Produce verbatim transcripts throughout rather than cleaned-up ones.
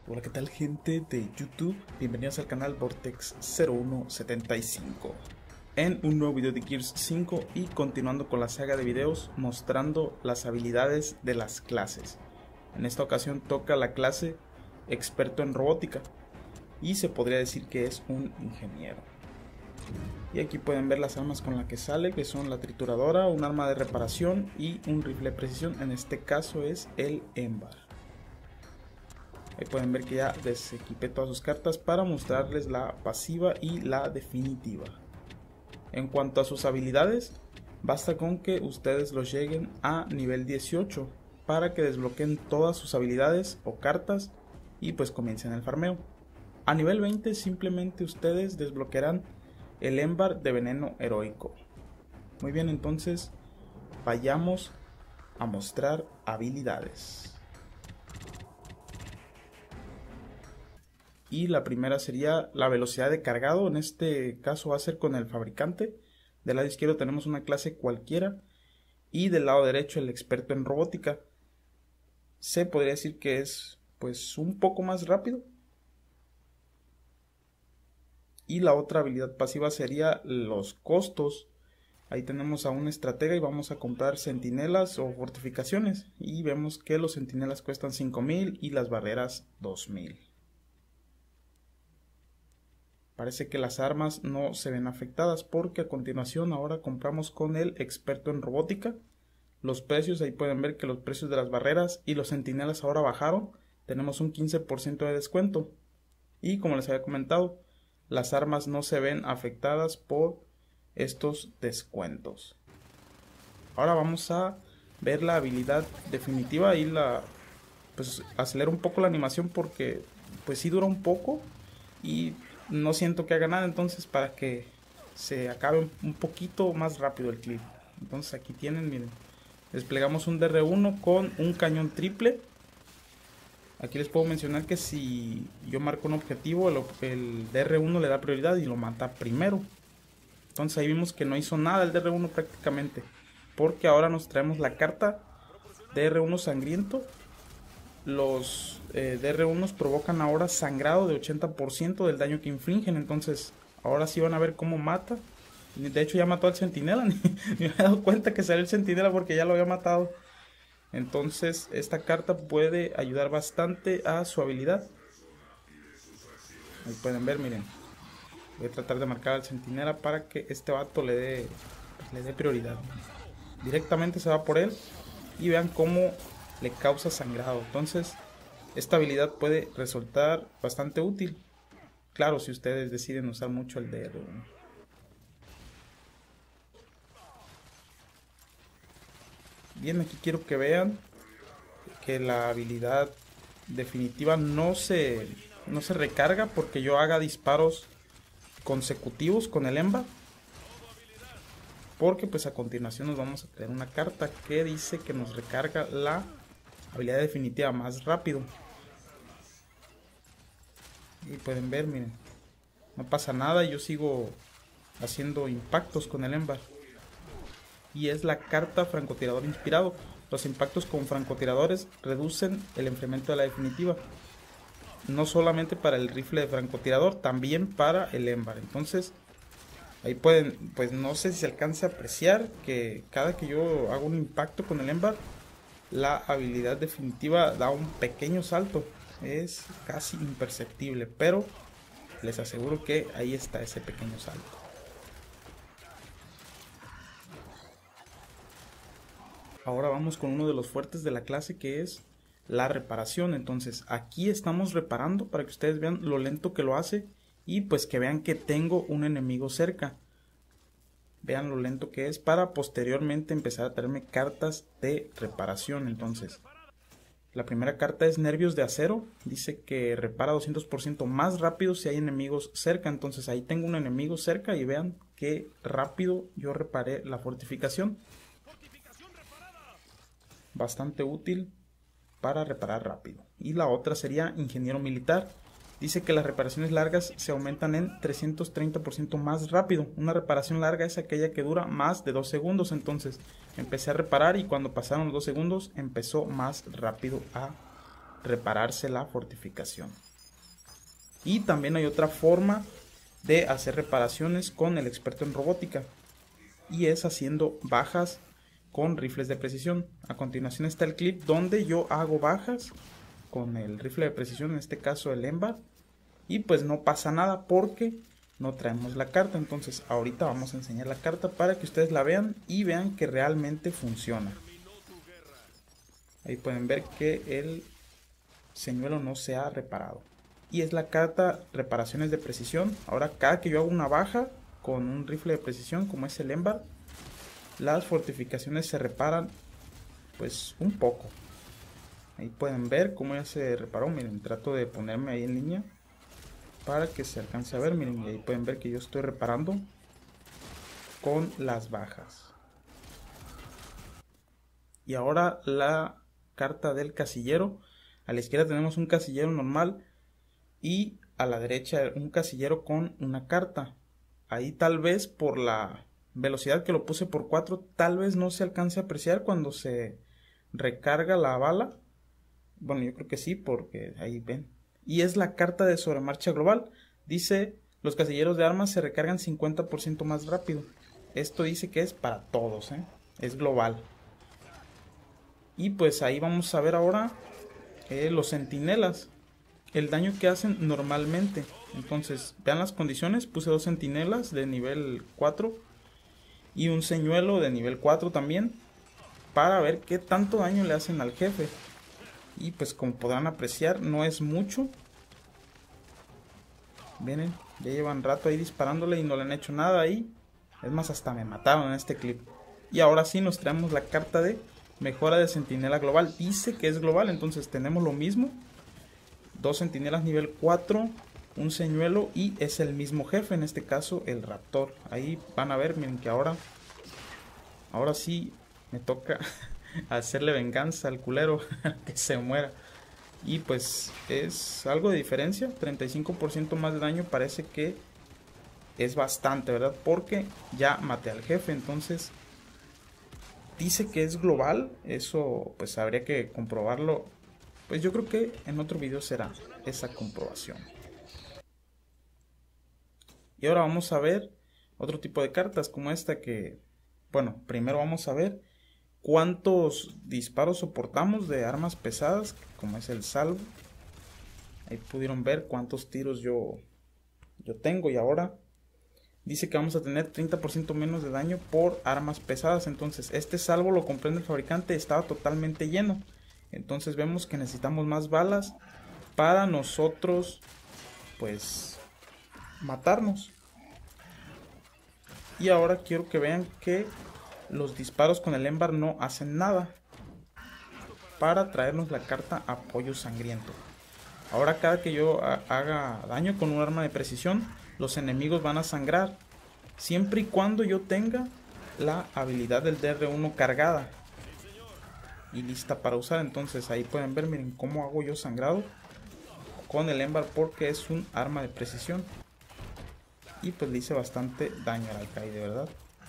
Hola, ¿qué tal, gente de YouTube? Bienvenidos al canal Vortex cero uno setenta y cinco en un nuevo video de Gears cinco y continuando con la saga de videos mostrando las habilidades de las clases. En esta ocasión toca la clase experto en robótica y se podría decir que es un ingeniero. Y aquí pueden ver las armas con las que sale, que son la trituradora, un arma de reparación y un rifle de precisión. En este caso es el Embar. Ahí pueden ver que ya desequipé todas sus cartas para mostrarles la pasiva y la definitiva. En cuanto a sus habilidades, basta con que ustedes los lleguen a nivel dieciocho para que desbloqueen todas sus habilidades o cartas y pues comiencen el farmeo. A nivel veinte simplemente ustedes desbloquearán el Embar de veneno heroico. Muy bien, entonces vayamos a mostrar habilidades. Y la primera sería la velocidad de cargado. En este caso va a ser con el fabricante. Del lado izquierdo tenemos una clase cualquiera y del lado derecho el experto en robótica. Se podría decir que es pues un poco más rápido. Y la otra habilidad pasiva sería los costos. Ahí tenemos a un estratega y vamos a comprar centinelas o fortificaciones. Y vemos que los centinelas cuestan cinco mil y las barreras dos mil. Parece que las armas no se ven afectadas porque a continuación ahora compramos con el experto en robótica. Los precios, ahí pueden ver que los precios de las barreras y los centinelas ahora bajaron. Tenemos un quince por ciento de descuento. Y como les había comentado, las armas no se ven afectadas por estos descuentos. Ahora vamos a ver la habilidad definitiva y la pues acelero un poco la animación porque pues sí dura un poco y no siento que haga nada, entonces para que se acabe un poquito más rápido el clip. Entonces aquí tienen, miren, desplegamos un D R uno con un cañón triple. Aquí les puedo mencionar que si yo marco un objetivo, el, el D R uno le da prioridad y lo mata primero. Entonces ahí vimos que no hizo nada el D R uno prácticamente, porque ahora nos traemos la carta D R uno sangriento. Los eh, D R uno provocan ahora sangrado de ochenta por ciento del daño que infligen. Entonces ahora sí van a ver cómo mata. De hecho ya mató al centinela. Ni, ni me he dado cuenta que salió el centinela porque ya lo había matado. Entonces esta carta puede ayudar bastante a su habilidad. Ahí pueden ver, miren. Voy a tratar de marcar al centinela para que este vato le dé, pues, le dé prioridad. Directamente se va por él. Y vean cómo le causa sangrado. Entonces esta habilidad puede resultar bastante útil, claro, si ustedes deciden usar mucho el D R uno. Bien, aquí quiero que vean que la habilidad definitiva no se no se recarga porque yo haga disparos consecutivos con el Embar, porque pues a continuación nos vamos a tener una carta que dice que nos recarga la habilidad definitiva más rápido. Y pueden ver, miren, no pasa nada, yo sigo haciendo impactos con el Embar. Y es la carta francotirador inspirado. Los impactos con francotiradores reducen el enfriamiento de la definitiva. No solamente para el rifle de francotirador, también para el Embar. Entonces, ahí pueden, pues no sé si se alcanza a apreciar que cada que yo hago un impacto con el Embar, la habilidad definitiva da un pequeño salto. Es casi imperceptible, pero les aseguro que ahí está ese pequeño salto. Ahora vamos con uno de los fuertes de la clase, que es la reparación. Entonces aquí estamos reparando para que ustedes vean lo lento que lo hace y pues que vean que tengo un enemigo cerca. Vean lo lento que es para posteriormente empezar a traerme cartas de reparación. Entonces la primera carta es Nervios de Acero. Dice que repara doscientos por ciento más rápido si hay enemigos cerca. Entonces ahí tengo un enemigo cerca y vean qué rápido yo reparé la fortificación. Bastante útil para reparar rápido. Y la otra sería Ingeniero Militar. Dice que las reparaciones largas se aumentan en trescientos treinta por ciento más rápido. Una reparación larga es aquella que dura más de dos segundos. Entonces empecé a reparar y cuando pasaron los dos segundos empezó más rápido a repararse la fortificación. Y también hay otra forma de hacer reparaciones con el experto en robótica, y es haciendo bajas con rifles de precisión. A continuación está el clip donde yo hago bajas con el rifle de precisión, en este caso el Embar, y pues no pasa nada porque no traemos la carta. Entonces ahorita vamos a enseñar la carta para que ustedes la vean y vean que realmente funciona. Ahí pueden ver que el señuelo no se ha reparado, y es la carta reparaciones de precisión. Ahora cada que yo hago una baja con un rifle de precisión como es el Embar, las fortificaciones se reparan pues un poco. Ahí pueden ver cómo ya se reparó. Miren, trato de ponerme ahí en línea para que se alcance a ver. Miren, y ahí pueden ver que yo estoy reparando con las bajas. Y ahora la carta del casillero. A la izquierda tenemos un casillero normal y a la derecha un casillero con una carta. Ahí tal vez por la velocidad que lo puse por cuatro, tal vez no se alcance a apreciar cuando se recarga la bala. Bueno, yo creo que sí, porque ahí ven. Y es la carta de sobremarcha global. Dice, los casilleros de armas se recargan cincuenta por ciento más rápido. Esto dice que es para todos, ¿eh? Es global. Y pues ahí vamos a ver ahora eh, los centinelas, el daño que hacen normalmente. Entonces vean las condiciones, puse dos centinelas de nivel cuatro y un señuelo de nivel cuatro también, para ver qué tanto daño le hacen al jefe. Y pues como podrán apreciar, no es mucho. Miren, ya llevan rato ahí disparándole y no le han hecho nada ahí. Es más, hasta me mataron en este clip. Y ahora sí nos traemos la carta de mejora de centinela global. Dice que es global, entonces tenemos lo mismo. Dos centinelas nivel cuatro, un señuelo y es el mismo jefe, en este caso el raptor. Ahí van a ver, miren que ahora, ahora sí me toca hacerle venganza al culero, que se muera. Y pues es algo de diferencia, treinta y cinco por ciento más de daño, parece que es bastante, ¿verdad? Porque ya maté al jefe, entonces dice que es global. Eso pues habría que comprobarlo. Pues yo creo que en otro video será esa comprobación. Y ahora vamos a ver otro tipo de cartas como esta que, bueno, primero vamos a ver cuántos disparos soportamos de armas pesadas, como es el salvo. Ahí pudieron ver cuántos tiros yo, yo tengo. Y ahora dice que vamos a tener treinta por ciento menos de daño por armas pesadas. Entonces este salvo lo compré en el fabricante, estaba totalmente lleno. Entonces vemos que necesitamos más balas para nosotros pues matarnos. Y ahora quiero que vean que los disparos con el Embar no hacen nada, para traernos la carta apoyo sangriento. Ahora cada que yo haga daño con un arma de precisión, los enemigos van a sangrar, siempre y cuando yo tenga la habilidad del D R uno cargada y lista para usar. Entonces ahí pueden ver, miren cómo hago yo sangrado con el Embar, porque es un arma de precisión y pues le hice bastante daño al alcaide, ¿verdad?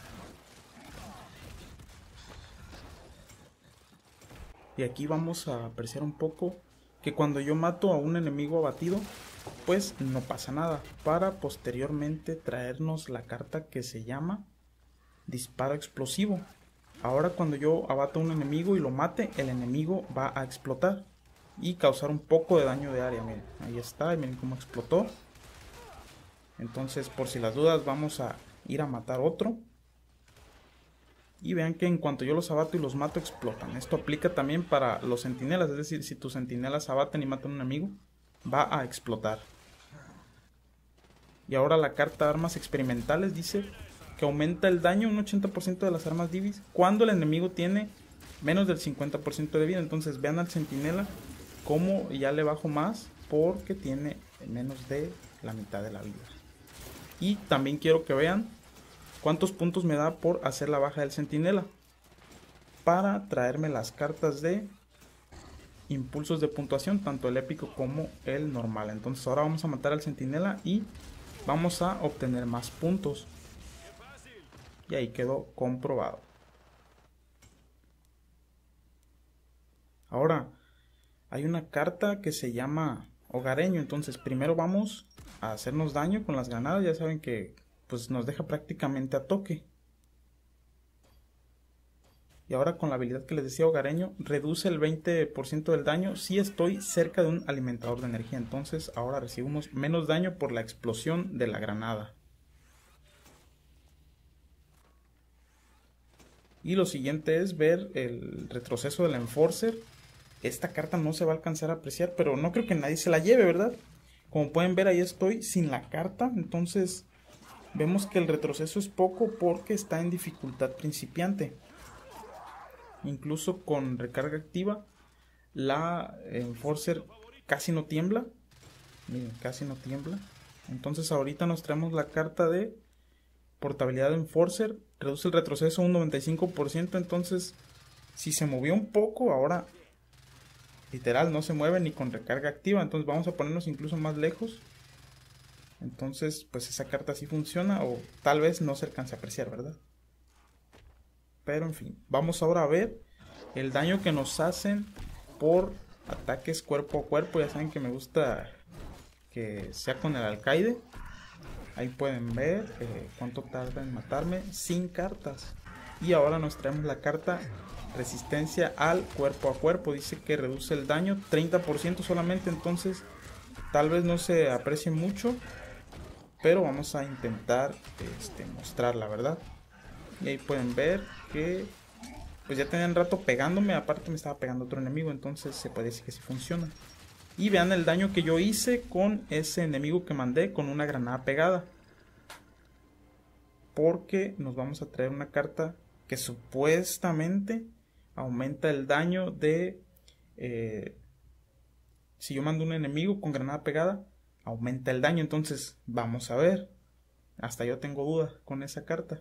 Y aquí vamos a apreciar un poco que cuando yo mato a un enemigo abatido, pues no pasa nada, para posteriormente traernos la carta que se llama disparo explosivo. Ahora cuando yo abato a un enemigo y lo mate, el enemigo va a explotar y causar un poco de daño de área. Miren, ahí está, y miren cómo explotó. Entonces por si las dudas vamos a ir a matar otro. Y vean que en cuanto yo los abato y los mato, explotan. Esto aplica también para los centinelas, es decir, si tus centinelas abaten y matan a un enemigo, va a explotar. Y ahora la carta armas experimentales dice que aumenta el daño un ochenta por ciento de las armas divis cuando el enemigo tiene menos del cincuenta por ciento de vida. Entonces vean al centinela como ya le bajo más porque tiene menos de la mitad de la vida. Y también quiero que vean cuántos puntos me da por hacer la baja del centinela, para traerme las cartas de impulsos de puntuación, tanto el épico como el normal. Entonces ahora vamos a matar al centinela y vamos a obtener más puntos. Y ahí quedó comprobado. Ahora hay una carta que se llama Hogareño. Entonces primero vamos a hacernos daño con las granadas. Ya saben que pues nos deja prácticamente a toque. Y ahora con la habilidad que les decía Hogareño, reduce el veinte por ciento del daño si estoy cerca de un alimentador de energía. Entonces ahora recibimos menos daño por la explosión de la granada. Y lo siguiente es ver el retroceso del Enforcer. Esta carta no se va a alcanzar a apreciar, pero no creo que nadie se la lleve, ¿verdad? Como pueden ver, ahí estoy sin la carta. Entonces vemos que el retroceso es poco porque está en dificultad principiante. Incluso con recarga activa, la Enforcer casi no tiembla. Miren, casi no tiembla. Entonces ahorita nos traemos la carta de portabilidad de Enforcer. Reduce el retroceso un noventa y cinco por ciento. Entonces, si se movió un poco, ahora literal no se mueve ni con recarga activa. Entonces vamos a ponernos incluso más lejos. Entonces, pues esa carta sí funciona. O tal vez no se alcance a apreciar, ¿verdad? Pero en fin, vamos ahora a ver el daño que nos hacen por ataques cuerpo a cuerpo. Ya saben que me gusta que sea con el alcaide. Ahí pueden ver eh, cuánto tarda en matarme sin cartas. Y ahora nos traemos la carta resistencia al cuerpo a cuerpo. Dice que reduce el daño treinta por ciento solamente. Entonces tal vez no se aprecie mucho, pero vamos a intentar este, mostrarla, ¿verdad? Y ahí pueden ver que pues ya tenían rato pegándome. Aparte me estaba pegando otro enemigo. Entonces se puede decir que sí funciona. Y vean el daño que yo hice con ese enemigo que mandé con una granada pegada. Porque nos vamos a traer una carta que supuestamente aumenta el daño de... Eh, si yo mando un enemigo con granada pegada, aumenta el daño. Entonces vamos a ver. Hasta yo tengo dudas con esa carta.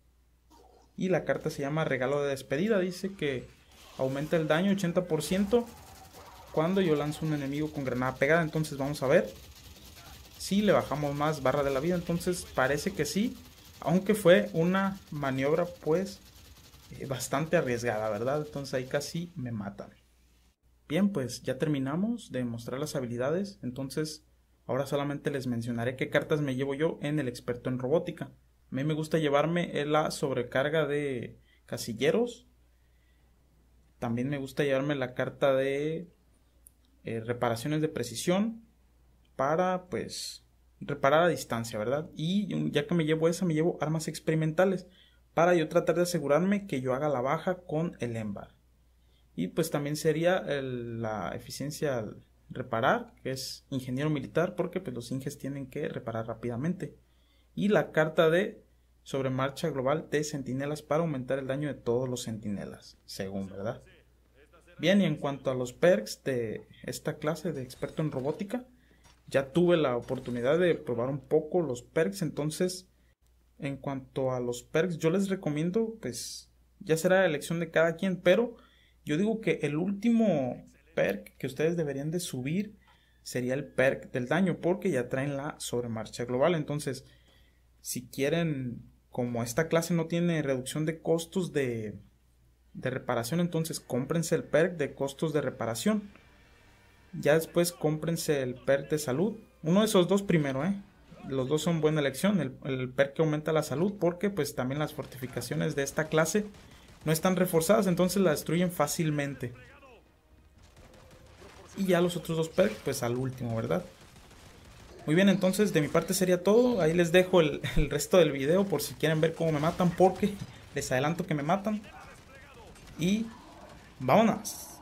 Y la carta se llama regalo de despedida. Dice que aumenta el daño ochenta por ciento cuando yo lanzo un enemigo con granada pegada. Entonces vamos a ver si le bajamos más barra de la vida. Entonces parece que sí, aunque fue una maniobra pues eh, bastante arriesgada, ¿verdad? Entonces ahí casi me matan. Bien, pues ya terminamos de mostrar las habilidades. Entonces ahora solamente les mencionaré qué cartas me llevo yo en el experto en robótica. A mí me gusta llevarme la sobrecarga de casilleros. También me gusta llevarme la carta de eh, reparaciones de precisión para pues reparar a distancia, ¿verdad? Y ya que me llevo esa, me llevo armas experimentales para yo tratar de asegurarme que yo haga la baja con el Embar. Y pues también sería el, la eficiencia al reparar, que es ingeniero militar, porque pues los Inges tienen que reparar rápidamente. Y la carta de sobremarcha global de centinelas para aumentar el daño de todos los centinelas, según, ¿verdad? Bien, y en cuanto a los perks de esta clase de experto en robótica, ya tuve la oportunidad de probar un poco los perks. Entonces, en cuanto a los perks, yo les recomiendo, pues, ya será elección de cada quien, pero yo digo que el último perk que ustedes deberían de subir sería el perk del daño, porque ya traen la sobremarcha global. Entonces, si quieren, como esta clase no tiene reducción de costos de, de reparación, entonces cómprense el perk de costos de reparación. Ya después cómprense el perk de salud. Uno de esos dos primero, ¿eh? Los dos son buena elección. El, el perk que aumenta la salud, porque pues también las fortificaciones de esta clase no están reforzadas, entonces la destruyen fácilmente. Y ya los otros dos perks pues al último, ¿verdad? Muy bien, entonces de mi parte sería todo. Ahí les dejo el, el resto del video por si quieren ver cómo me matan, porque les adelanto que me matan. Y vámonos.